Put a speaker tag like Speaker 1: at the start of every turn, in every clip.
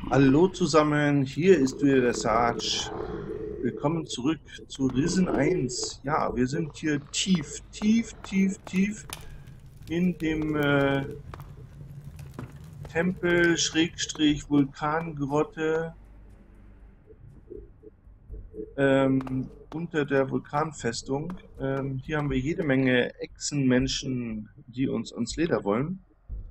Speaker 1: Hallo zusammen, hier ist wieder der Sarge. Willkommen zurück zu Risen 1. Ja, wir sind hier tief in dem Tempel Schrägstrich Vulkangrotte unter der Vulkanfestung. Hier haben wir jede Menge Echsenmenschen, die uns ans Leder wollen.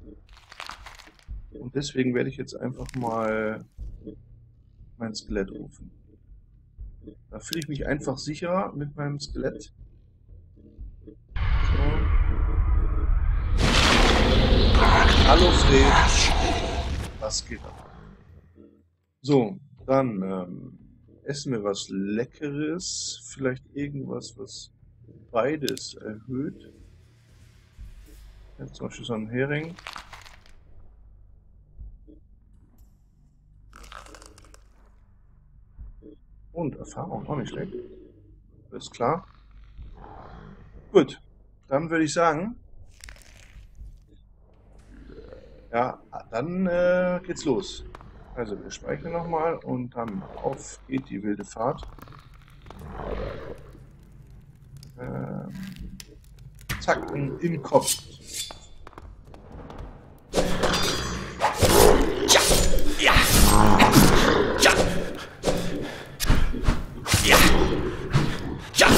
Speaker 1: Und deswegen werde ich jetzt einfach mal mein Skelett rufen. Da fühle ich mich einfach sicherer mit meinem Skelett. So. Hallo Fred. Was geht ab? So, dann essen wir was Leckeres. Vielleicht irgendwas, was beides erhöht. Jetzt zum Beispiel so ein Hering. Und Erfahrung, auch nicht schlecht. Alles klar. Gut, dann würde ich sagen, ja, dann geht's los. Also wir speichern nochmal und dann auf geht die wilde Fahrt. Zack, im Kopf.
Speaker 2: Ja. Ja. Ja. Ja.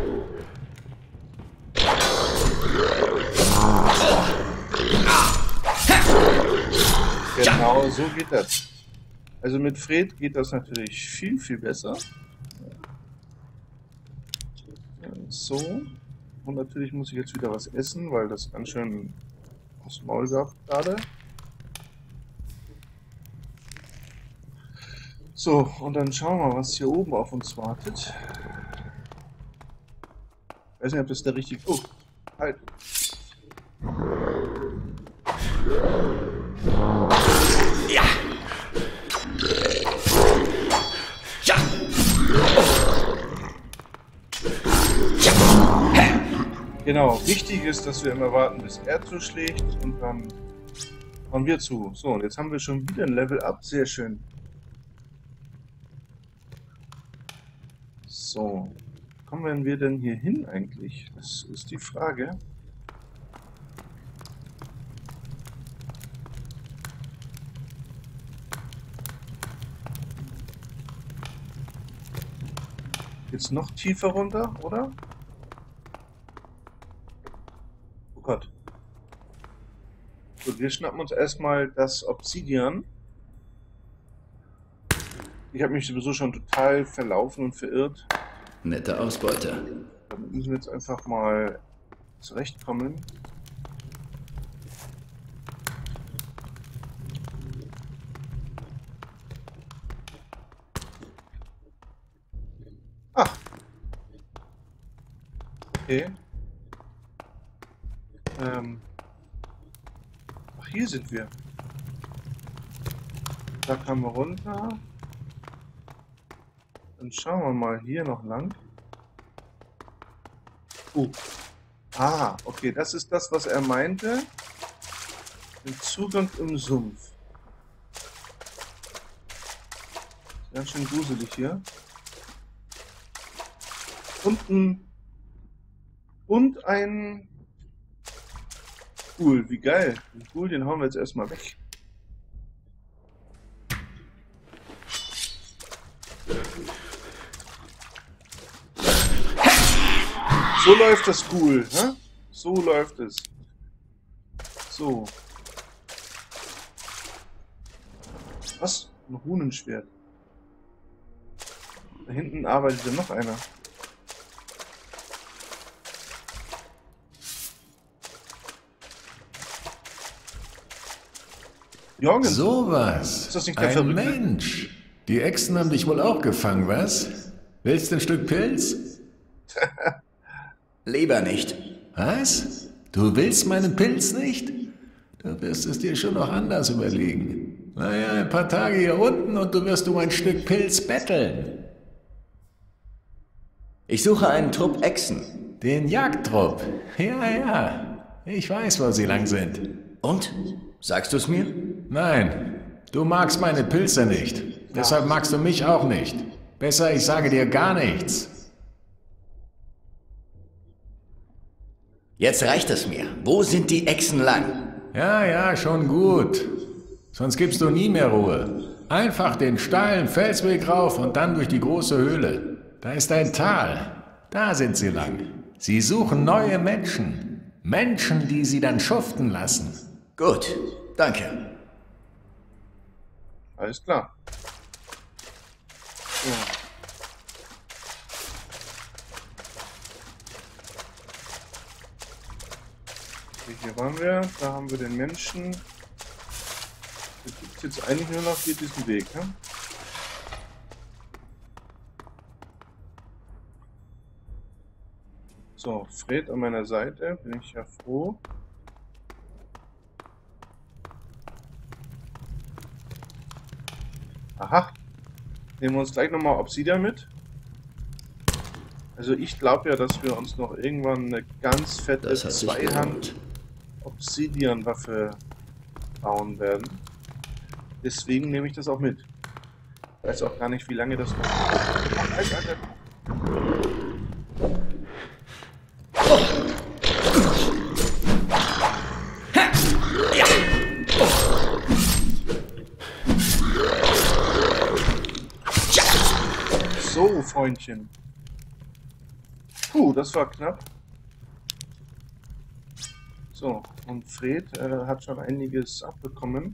Speaker 1: Genau, so geht das. Also mit Fred geht das natürlich viel besser. So. Und natürlich muss ich jetzt wieder was essen, weil das ganz schön aufs Maul gab gerade. So, und dann schauen wir mal, was hier oben auf uns wartet. Ich weiß nicht, ob das der richtige... Oh, halt.
Speaker 2: Ja. Ja.
Speaker 1: Genau, wichtig ist, dass wir immer warten, bis er zuschlägt und dann hauen wir zu. So, und jetzt haben wir schon wieder ein Level Up. Sehr schön. So, wie kommen wir denn hier hin eigentlich? Das ist die Frage. Jetzt noch tiefer runter, oder? Oh Gott. Gut, wir schnappen uns erstmal das Obsidian. Ich habe mich sowieso schon total verlaufen und verirrt.
Speaker 2: Nette Ausbeute.
Speaker 1: Damit müssen wir jetzt einfach mal zurechtkommen. Ach. Okay. Ach, hier sind wir. Da kamen wir runter. Dann schauen wir mal hier noch lang. Ah, okay, das ist das, was er meinte. Den Zugang im Sumpf. Ganz schön gruselig hier. Und ein Ghoul, wie geil. Den Ghoul, den hauen wir jetzt erstmal weg. So läuft das Ghoul, ne? So läuft es. So. Was? Ein Runenschwert. Da hinten arbeitet ja noch einer. Jorgen,
Speaker 3: sowas.
Speaker 1: ist das nicht der
Speaker 3: Ein
Speaker 1: Verrückte?
Speaker 3: Mensch. Die Echsen haben dich wohl auch gefangen, was? Willst du ein Stück Pilz?
Speaker 2: Lieber nicht.
Speaker 3: Was? Du willst meinen Pilz nicht? Du wirst es dir schon noch anders überlegen. Naja, ein paar Tage hier unten und du wirst um ein Stück Pilz betteln.
Speaker 2: Ich suche einen Trupp Echsen.
Speaker 3: Den Jagdtrupp. Ja. Ich weiß, wo sie lang sind.
Speaker 2: Und? Sagst du es mir?
Speaker 3: Nein, Du magst meine Pilze nicht. Deshalb magst du mich auch nicht. Besser, ich sage dir gar nichts.
Speaker 2: Jetzt reicht es mir. Wo sind die Echsen lang?
Speaker 3: Ja, ja, schon gut. Sonst gibst du nie mehr Ruhe. Einfach den steilen Felsweg rauf und dann durch die große Höhle. Da ist ein Tal. Da sind sie lang. Sie suchen neue Menschen. Menschen, die sie dann schuften lassen.
Speaker 2: Gut, danke.
Speaker 1: Alles klar. So. Hier waren wir, da haben wir den Menschen. Es gibt jetzt eigentlich nur noch hier diesen Weg, ne? So, Fred an meiner Seite, bin ich ja froh. Aha. Nehmen wir uns gleich nochmal Obsidian mit. Also ich glaube ja, dass wir uns noch irgendwann eine ganz fette Zweihand Obsidian-Waffe bauen werden. Deswegen nehme ich das auch mit. Ich weiß auch gar nicht, wie lange das noch... Alter. So, Freundchen. Puh, das war knapp. So, und Fred hat schon einiges abbekommen.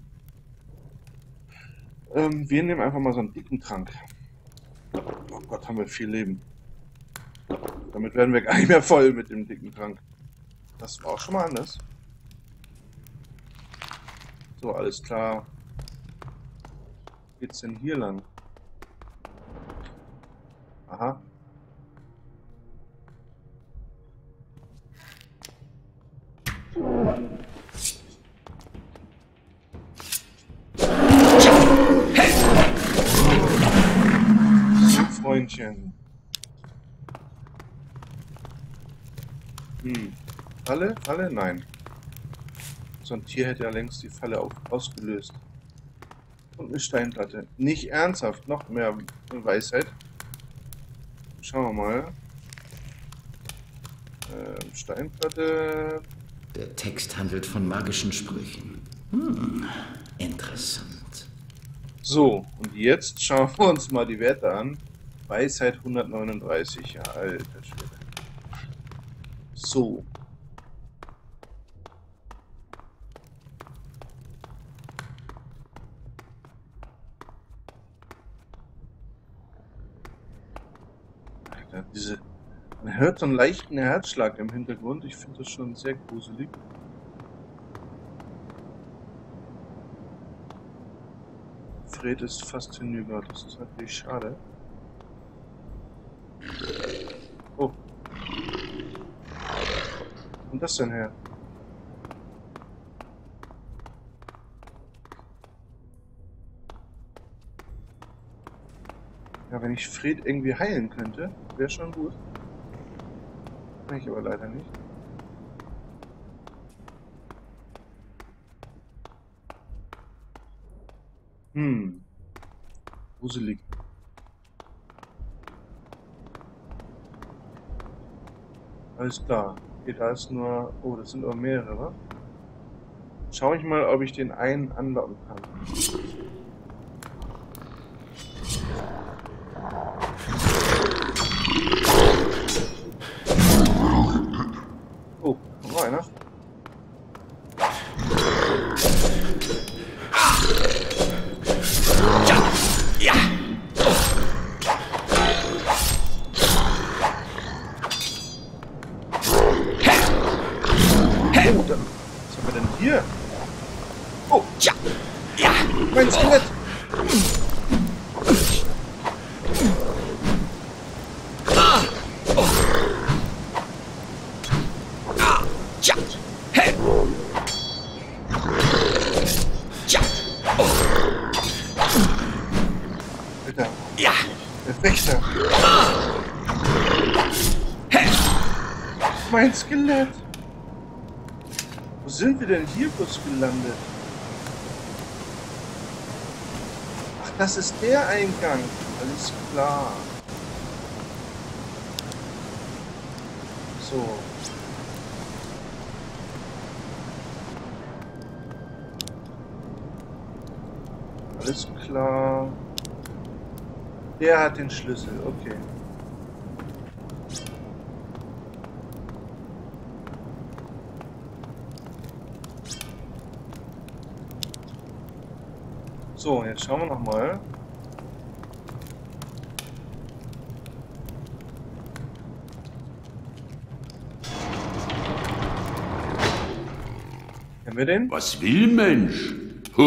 Speaker 1: Wir nehmen einfach mal so einen dicken Trank. Oh Gott, haben wir viel Leben. Damit werden wir gar nicht mehr voll mit dem dicken Trank. Das war auch schon mal anders. So, alles klar. Wo geht's denn hier lang? Aha. Freundchen. Falle? Falle? Nein. So ein Tier hätte ja längst die Falle ausgelöst. Und eine Steinplatte. Nicht ernsthaft, noch mehr Weisheit. Schauen wir mal. Steinplatte.
Speaker 2: Der Text handelt von magischen Sprüchen. Interessant.
Speaker 1: So, und jetzt schauen wir uns mal die Werte an. Weisheit 139, ja, alter Schwede. So. Alter, man hört so einen leichten Herzschlag im Hintergrund. Ich finde das schon sehr gruselig. Fred ist fast hinüber, das ist natürlich schade. Oh. Wo kommt das denn her? Ja, wenn ich Fred irgendwie heilen könnte, wäre schon gut. Kann ich aber leider nicht. Gruselig. Alles klar. Okay, da ist nur... Oh, das sind aber mehrere, wa? Schau ich mal, ob ich den einen anlocken kann. Oh, noch einer. Mein Skelett! Alter! Ja! Der Wächter! Mein Skelett! Wo sind wir denn hier bloß gelandet? das ist der Eingang. Alles klar. So. Alles klar. Der hat den Schlüssel, okay. So, jetzt schauen wir noch mal. Haben wir den?
Speaker 4: Was will Mensch?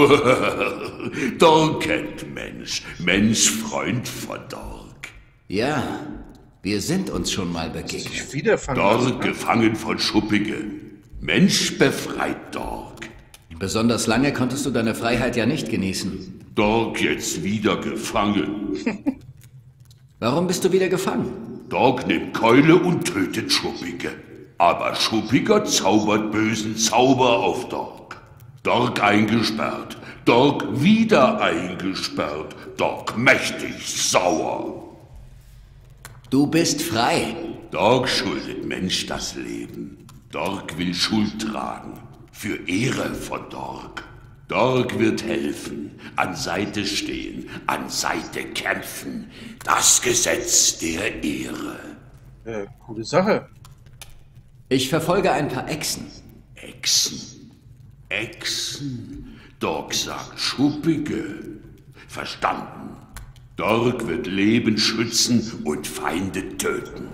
Speaker 4: Dork kennt Mensch. Mensch, Freund von Dork.
Speaker 2: Ja, wir sind uns schon mal begegnet.
Speaker 1: Sich wiederfangen
Speaker 4: Dork
Speaker 1: lassen, ne?
Speaker 4: gefangen von Schuppige. Mensch befreit Dork.
Speaker 2: Besonders lange konntest du deine Freiheit ja nicht genießen.
Speaker 4: Dork jetzt wieder gefangen.
Speaker 2: Warum bist du wieder gefangen?
Speaker 4: Dork nimmt Keule und tötet Schuppige. Aber Schuppiger zaubert bösen Zauber auf Dork. Dork eingesperrt. Dork wieder eingesperrt. Dork mächtig sauer.
Speaker 2: Du bist frei.
Speaker 4: Dork schuldet Mensch das Leben. Dork will Schuld tragen. Für Ehre von Dork. Dork wird helfen, an Seite stehen, an Seite kämpfen. Das Gesetz der Ehre.
Speaker 1: Coole Sache.
Speaker 2: Ich verfolge ein paar Echsen.
Speaker 4: Echsen. Echsen. Dork sagt Schuppige. Verstanden. Dork wird Leben schützen und Feinde töten.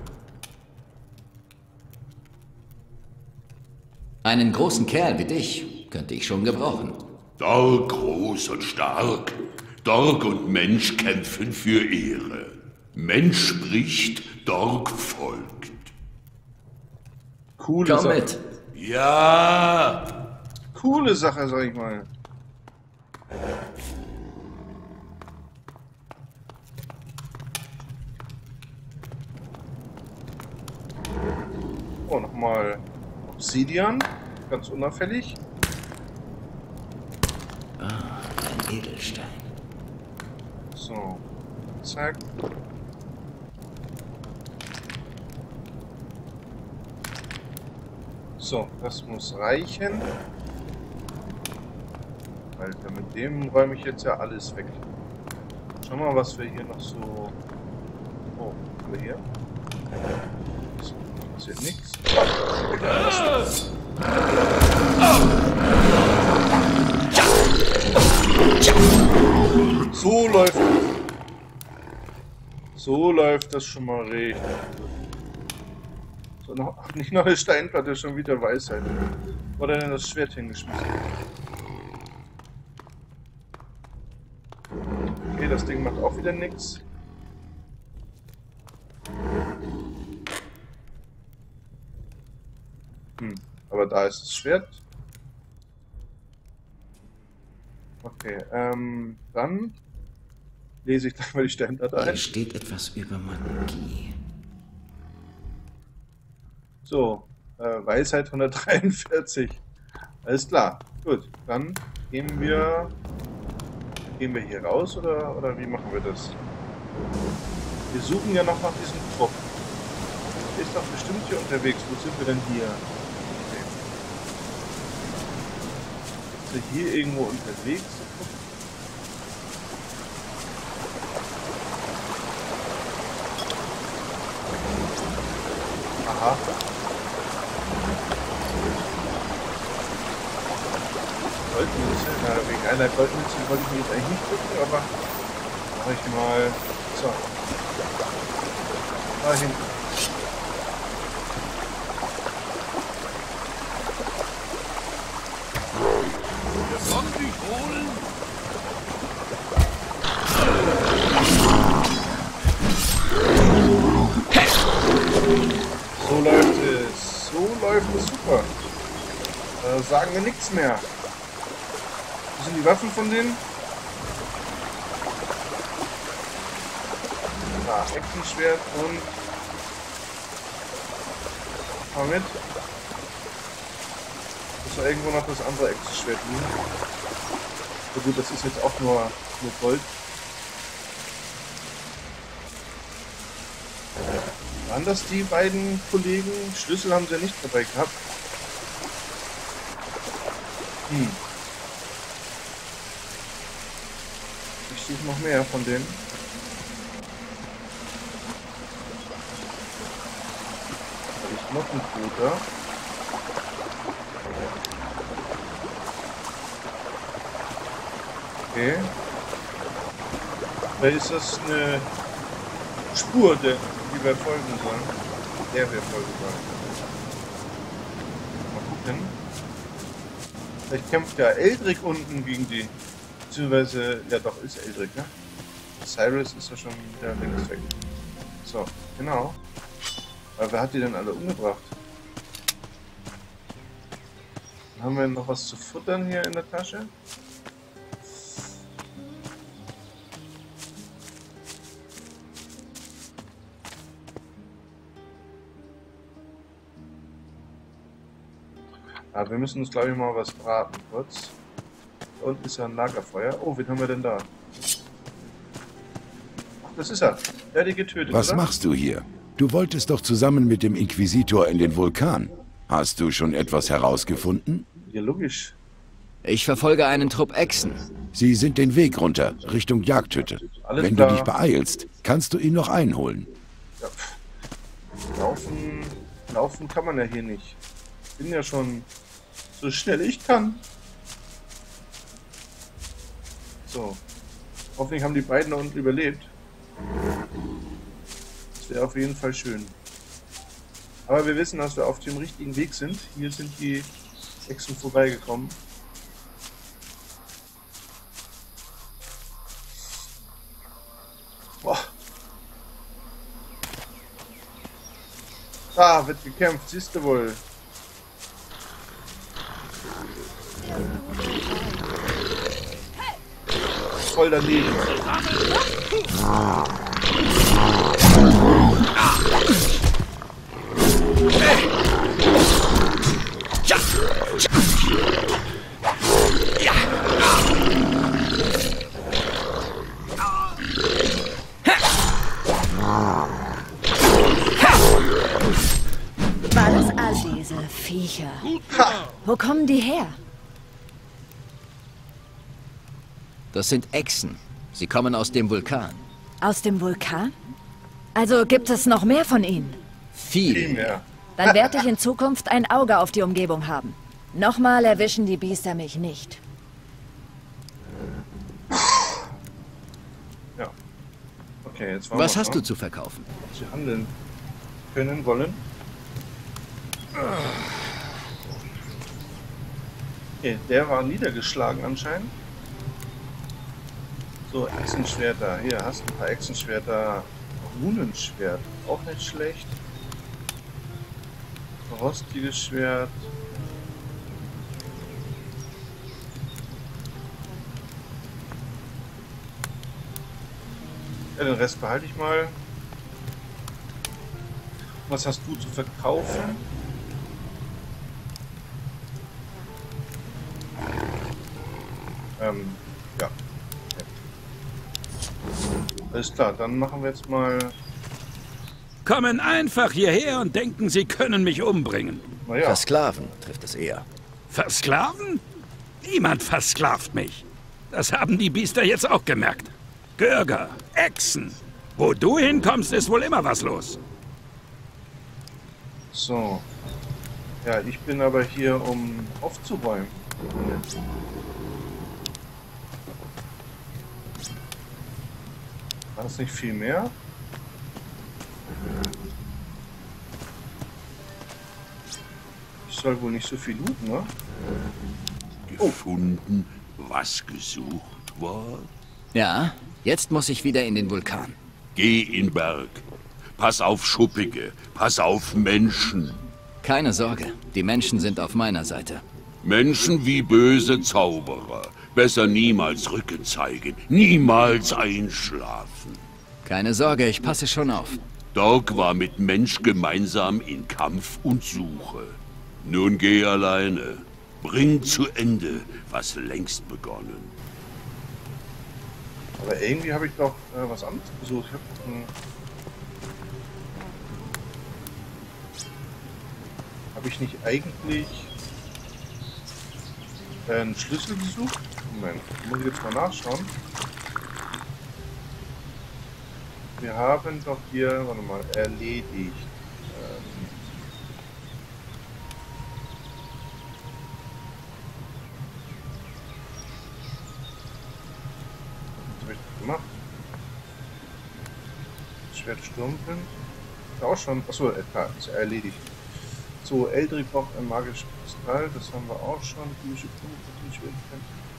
Speaker 2: Einen großen Kerl wie dich könnte ich schon gebrauchen.
Speaker 4: Dork groß und stark. Dork und Mensch kämpfen für Ehre. Mensch spricht, Dork folgt.
Speaker 1: Coole
Speaker 2: Komm
Speaker 1: Sache.
Speaker 2: mit.
Speaker 4: Ja!
Speaker 1: Coole Sache, sag ich mal. Oh, nochmal Obsidian. Ganz unauffällig.
Speaker 2: Ein Edelstein.
Speaker 1: So. Zack. So, das muss reichen. Alter, mit dem räume ich jetzt ja alles weg. Schau mal, was wir hier noch so... Oh, haben wir hier? So, passiert nichts. So läuft das. So läuft das schon mal richtig. So, noch, nicht noch eine Steinplatte, schon wieder Weisheit. Oder denn das Schwert hingeschmissen? Okay, das Ding macht auch wieder nichts. Aber da ist das Schwert. Okay, dann lese ich gleich mal die Steinplatte ein.
Speaker 2: Hier steht etwas über Magie.
Speaker 1: So, Weisheit 143. Alles klar. Gut, dann gehen wir hier raus oder wie machen wir das? Wir suchen ja noch nach diesem Trupp. Der ist doch bestimmt hier unterwegs. Wo sind wir denn hier? Okay. Ist er hier irgendwo unterwegs? Aha. Goldmünze. Na, wegen einer Goldmünze wollte ich mir jetzt eigentlich nicht gucken, aber mache ich mal. So. Da hinten. So läuft es. So läuft es super. Sagen wir nichts mehr. Wo sind die Waffen von denen? Da, Echsenschwert und... Mal mit. Muss da irgendwo noch das andere Echsenschwert liegen. So gut, das ist jetzt auch nur Gold. Waren das die beiden Kollegen? Schlüssel haben sie ja nicht dabei gehabt. Ich suche noch mehr von denen. Da ist noch ein Toter. Okay. Vielleicht ist das eine Spur, die wir folgen sollen. Der wir folgen sollen. Mal gucken. Vielleicht kämpft ja Eldrick unten gegen die. Beziehungsweise, ja doch, ist Eldrick, ne? Cyrus ist ja schon wieder längst weg. So, genau. Aber wer hat die denn alle umgebracht? Haben wir noch was zu futtern hier in der Tasche? Aber wir müssen uns, glaube ich, mal was braten, kurz. Da unten ist ja ein Lagerfeuer. Oh, wen haben wir denn da? Ach, das ist er. Der hat die getötet,
Speaker 5: Was
Speaker 1: oder?
Speaker 5: machst du hier? Du wolltest doch zusammen mit dem Inquisitor in den Vulkan. Hast du schon etwas herausgefunden?
Speaker 1: Ja, logisch.
Speaker 2: Ich verfolge einen Trupp Echsen.
Speaker 5: Sie sind den Weg runter, Richtung Jagdhütte.
Speaker 1: Alles
Speaker 5: Wenn
Speaker 1: klar.
Speaker 5: du dich beeilst, kannst du ihn noch einholen.
Speaker 1: Ja. Laufen kann man ja hier nicht. Ich bin ja schon so schnell ich kann. So. Hoffentlich haben die beiden da unten überlebt. Das wäre auf jeden Fall schön. Aber wir wissen, dass wir auf dem richtigen Weg sind. Hier sind die Echsen vorbeigekommen. Boah. Da wird gekämpft, siehst du wohl. Voll daneben.
Speaker 6: War das all diese Viecher? Wo kommen die her?
Speaker 2: Das sind Echsen. Sie kommen aus dem Vulkan.
Speaker 6: Aus dem Vulkan? Also gibt es noch mehr von ihnen?
Speaker 2: Viel.
Speaker 1: mehr.
Speaker 6: Dann werde ich in Zukunft ein Auge auf die Umgebung haben. Nochmal erwischen die Biester mich nicht.
Speaker 1: Ja. Okay, jetzt wollen
Speaker 2: Was
Speaker 1: wir
Speaker 2: hast
Speaker 1: mal,
Speaker 2: du zu verkaufen?
Speaker 1: ob sie handeln können, wollen. Okay, der war niedergeschlagen anscheinend. So, Echsenschwerter. Hier, hast ein paar Echsenschwerter. Runenschwert. Auch nicht schlecht. Rostiges Schwert. Ja, den Rest behalte ich mal. Was hast du zu verkaufen? Ja. Alles klar, dann machen wir jetzt mal.
Speaker 7: Kommen einfach hierher und denken, sie können mich umbringen.
Speaker 1: Naja,
Speaker 2: Versklaven trifft es eher.
Speaker 7: Versklaven? Niemand versklavt mich. Das haben die Biester jetzt auch gemerkt. Görger, Echsen. Wo du hinkommst, ist wohl immer was los.
Speaker 1: so. Ja, ich bin aber hier, um aufzuräumen. War das nicht viel mehr? Ich soll wohl nicht so viel looten, ne?
Speaker 4: Gefunden, was gesucht war?
Speaker 2: Ja, jetzt muss ich wieder in den Vulkan.
Speaker 4: Geh in Berg. Pass auf Schuppige, pass auf Menschen.
Speaker 2: Keine Sorge, die Menschen sind auf meiner Seite.
Speaker 4: Menschen wie böse Zauberer. Besser niemals Rücken zeigen, niemals einschlafen.
Speaker 2: Keine Sorge, ich passe schon auf.
Speaker 4: Dork war mit Mensch gemeinsam in Kampf und Suche. Nun geh alleine. Bring zu Ende, was längst begonnen.
Speaker 1: Aber irgendwie habe ich doch was anderes gesucht. Ich hab, Habe ich nicht eigentlich einen Schlüssel gesucht? Moment, muss ich jetzt mal nachschauen. Wir haben doch hier, warte mal, erledigt. Was habe ich gemacht? Schwert Sturmwind. Auch schon. Achso, ist erledigt. So, Eldrick braucht ein magisches Kristall, das haben wir auch schon. Typische Punkte, Schwierigkeit.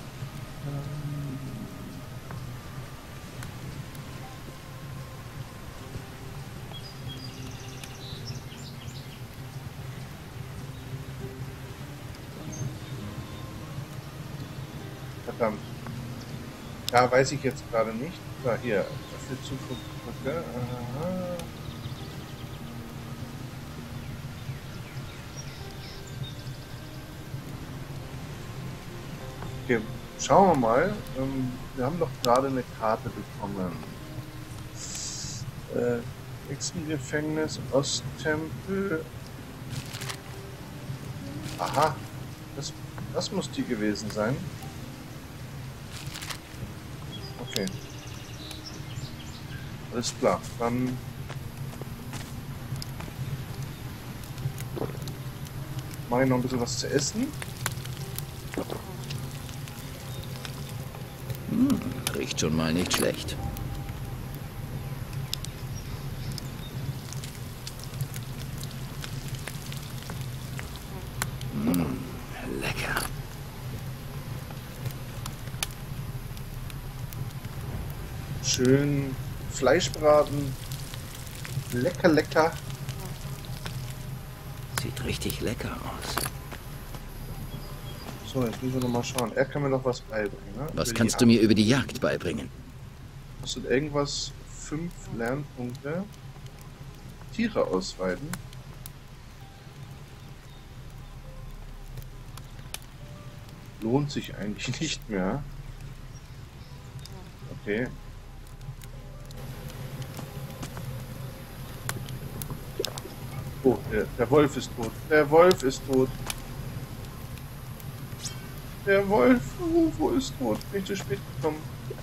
Speaker 1: Verdammt. Da weiß ich jetzt gerade nicht. Da, hier. Dafür Zukunft. Aha. Okay, schauen wir mal. Wir haben doch gerade eine Karte bekommen. Hexengefängnis, Osttempel. Aha, das muss die gewesen sein. Okay. Alles klar, dann... mache ich noch ein bisschen was zu essen.
Speaker 2: Riecht schon mal nicht schlecht. Lecker.
Speaker 1: Schön Fleischbraten. Lecker, lecker.
Speaker 2: Sieht richtig lecker aus.
Speaker 1: So, jetzt müssen wir noch mal schauen. Er kann mir noch was beibringen. Ne?
Speaker 2: Was kannst du mir über die Jagd beibringen?
Speaker 1: Kostet irgendwas 5 Lernpunkte. Tiere ausweiden. Lohnt sich eigentlich nicht mehr. Okay. Oh, der Wolf ist tot. Der Wolf ist tot. Der Wolf, wo ist tot? Bin ich zu spät gekommen.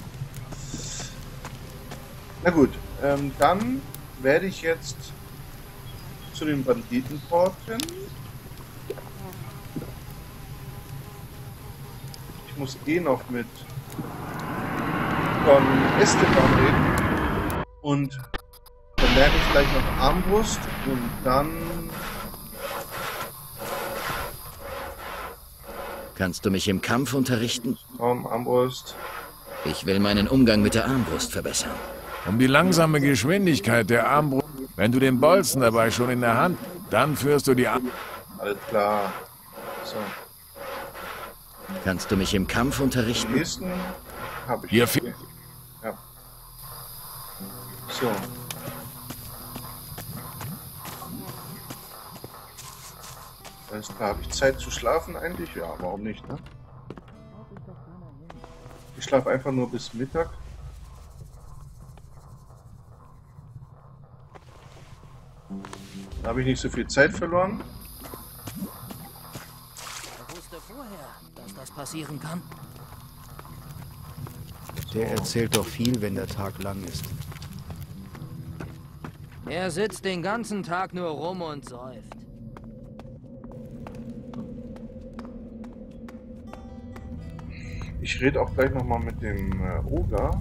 Speaker 1: Na gut, dann werde ich jetzt zu den Banditen porten. Ich muss eh noch mit Don Esteban reden. Und dann lerne ich gleich noch Armbrust und dann...
Speaker 2: Kannst du mich im Kampf unterrichten?
Speaker 1: Armbrust.
Speaker 2: Ich will meinen Umgang mit der Armbrust verbessern.
Speaker 3: Um die langsame Geschwindigkeit der Armbrust, wenn du den Bolzen dabei schon in der Hand, dann führst du die Armbrust.
Speaker 1: Alles klar. So.
Speaker 2: Kannst du mich im Kampf unterrichten?
Speaker 1: Den nächsten habe ich.
Speaker 3: Hier
Speaker 1: okay. Ja. So. Alles klar. Habe ich Zeit zu schlafen eigentlich? Ja, warum nicht, ne? Ich schlafe einfach nur bis Mittag. Da habe ich nicht so viel Zeit verloren.
Speaker 8: Er wusste vorher, dass das passieren kann.
Speaker 9: Der erzählt doch viel, wenn der Tag lang ist.
Speaker 8: Er sitzt den ganzen Tag nur rum und säuft.
Speaker 1: Ich rede auch gleich nochmal mit dem Oger.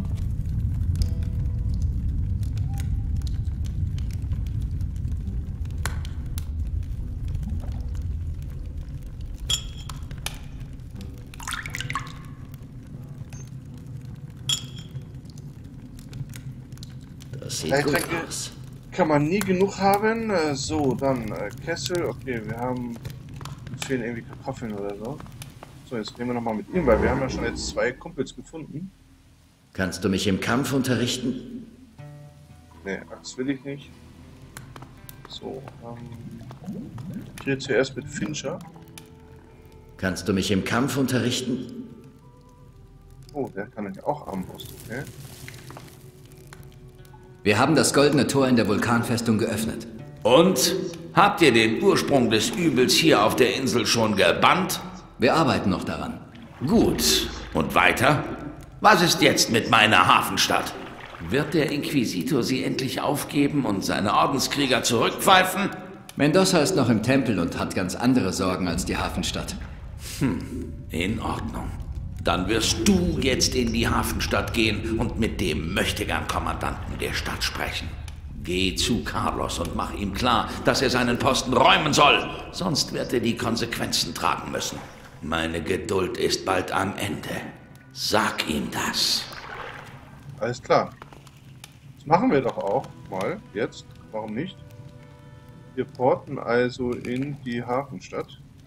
Speaker 2: Das sieht gut aus.
Speaker 1: Kann man nie genug haben. So, dann Kessel. Okay, wir haben... Uns fehlen irgendwie Kartoffeln oder so. So, jetzt nehmen wir nochmal mit ihm, weil wir haben ja schon jetzt 2 Kumpels gefunden.
Speaker 2: Kannst du mich im Kampf unterrichten?
Speaker 1: Ne, das will ich nicht. So, ich rede zuerst mit Fincher.
Speaker 2: Kannst du mich im Kampf unterrichten?
Speaker 1: Oh, der kann ja auch Armbrust, okay.
Speaker 2: Wir haben das goldene Tor in der Vulkanfestung geöffnet. Und Habt ihr den Ursprung des Übels hier auf der Insel schon gebannt?
Speaker 10: Wir arbeiten noch daran.
Speaker 2: Gut. Und weiter? Was ist jetzt mit meiner Hafenstadt? Wird der Inquisitor sie endlich aufgeben und seine Ordenskrieger zurückpfeifen?
Speaker 10: Mendoza ist noch im Tempel und hat ganz andere Sorgen als die Hafenstadt.
Speaker 2: In Ordnung. Dann wirst du jetzt in die Hafenstadt gehen und mit dem Möchtegern-Kommandanten der Stadt sprechen. Geh zu Carlos und mach ihm klar, dass er seinen Posten räumen soll. Sonst wird er die Konsequenzen tragen müssen. Meine Geduld ist bald am Ende. Sag ihm das.
Speaker 1: Alles klar. Das machen wir doch auch mal jetzt. Warum nicht? Wir porten also in die Hafenstadt.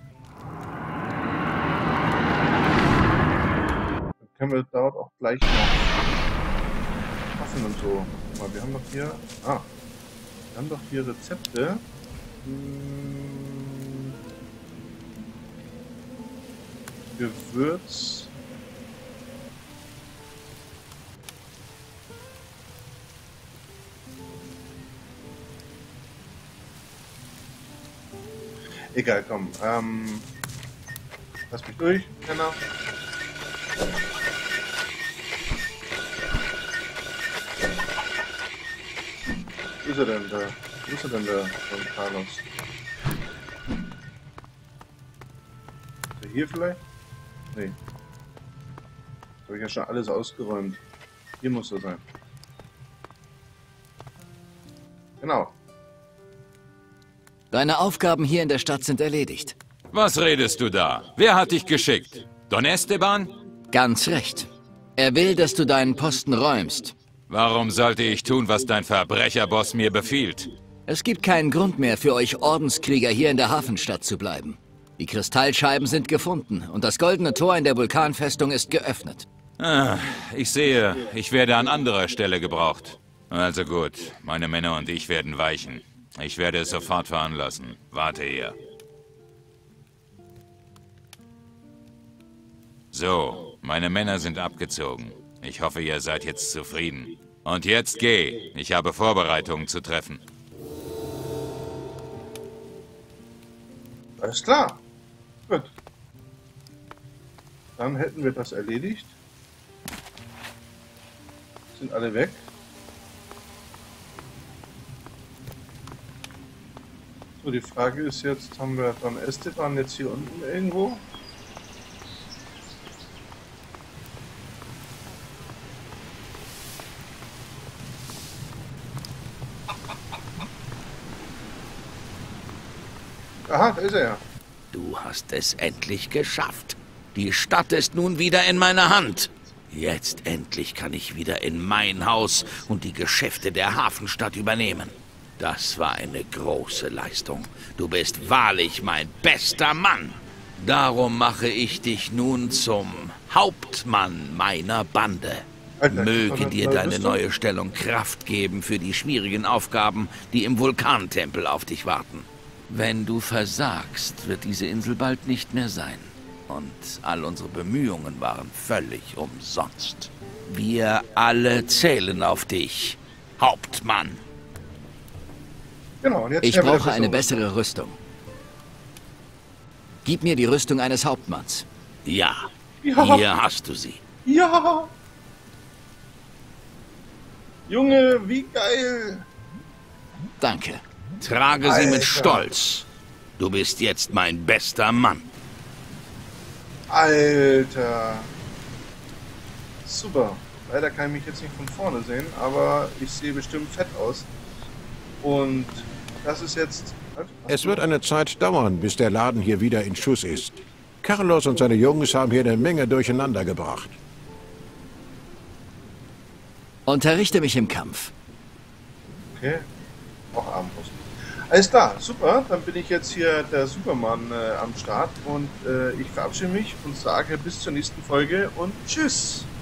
Speaker 1: Dann können wir dort auch gleich noch Waffen und so. Mal, wir haben doch hier. Wir haben doch hier Rezepte. Gewürz. Egal, komm. Lass mich durch, Kenner. Wo ist er denn da? Wo ist er denn da, Don Carlos? Ist er hier vielleicht? Nee. Das habe ich ja schon alles ausgeräumt. Hier muss er sein. Genau.
Speaker 10: Deine Aufgaben hier in der Stadt sind erledigt.
Speaker 7: Was redest du da? Wer hat dich geschickt? Don Esteban?
Speaker 10: Ganz recht. Er will, dass du deinen Posten räumst.
Speaker 7: Warum sollte ich tun, was dein Verbrecherboss mir befiehlt?
Speaker 10: Es gibt keinen Grund mehr für euch Ordenskrieger hier in der Hafenstadt zu bleiben. Die Kristallscheiben sind gefunden und das goldene Tor in der Vulkanfestung ist geöffnet.
Speaker 7: Ich sehe, ich werde an anderer Stelle gebraucht. Also gut, meine Männer und ich werden weichen. Ich werde es sofort veranlassen. Warte hier. So, meine Männer sind abgezogen. Ich hoffe, ihr seid jetzt zufrieden. Und jetzt geh. Ich habe Vorbereitungen zu treffen.
Speaker 1: Alles klar. Gut. Dann hätten wir das erledigt. Sind alle weg. So, die Frage ist jetzt, haben wir Don Esteban jetzt hier unten irgendwo? Aha, da ist er ja.
Speaker 2: Du hast es endlich geschafft. Die Stadt ist nun wieder in meiner Hand. Jetzt endlich kann ich wieder in mein Haus und die Geschäfte der Hafenstadt übernehmen. Das war eine große Leistung. Du bist wahrlich mein bester Mann. Darum mache ich dich nun zum Hauptmann meiner Bande. Möge dir deine neue Stellung Kraft geben für die schwierigen Aufgaben, die im Vulkantempel auf dich warten. Wenn du versagst, wird diese Insel bald nicht mehr sein. Und all unsere Bemühungen waren völlig umsonst. Wir alle zählen auf dich, Hauptmann.
Speaker 1: Genau, und jetzt
Speaker 10: ich brauche eine bessere Rüstung. Gib mir die Rüstung eines Hauptmanns.
Speaker 2: Ja, hier hast du sie.
Speaker 1: Ja! Junge, wie geil!
Speaker 10: Danke.
Speaker 2: Trage sie mit Stolz. Du bist jetzt mein bester Mann.
Speaker 1: Alter. Super. Leider kann ich mich jetzt nicht von vorne sehen, aber ich sehe bestimmt fett aus. Und das ist jetzt...
Speaker 11: Es wird eine Zeit dauern, bis der Laden hier wieder in Schuss ist. Carlos und seine Jungs haben hier eine Menge durcheinander gebracht.
Speaker 10: Unterrichte mich im Kampf.
Speaker 1: Okay. Auch Armbrust. Alles klar, super. Dann bin ich jetzt hier der Superman am Start und ich verabschiede mich und sage bis zur nächsten Folge und tschüss.